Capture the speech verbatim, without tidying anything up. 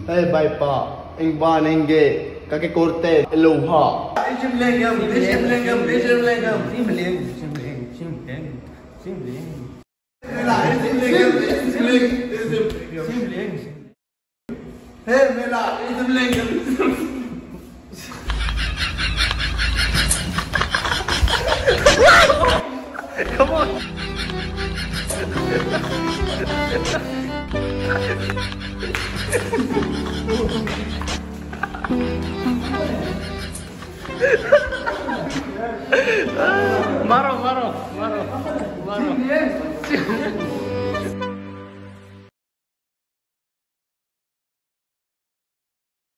Hey Baipa, anh ba anh ghê các cái corte lù họ. Sim lengam, sim lengam, sim lengam, sim leng, sim leng, sim leng, sim leng. Lại sim lengam, sim leng, Sim leng. hey mày lại sim lengam. Come on. Maro, maro, maro, maro.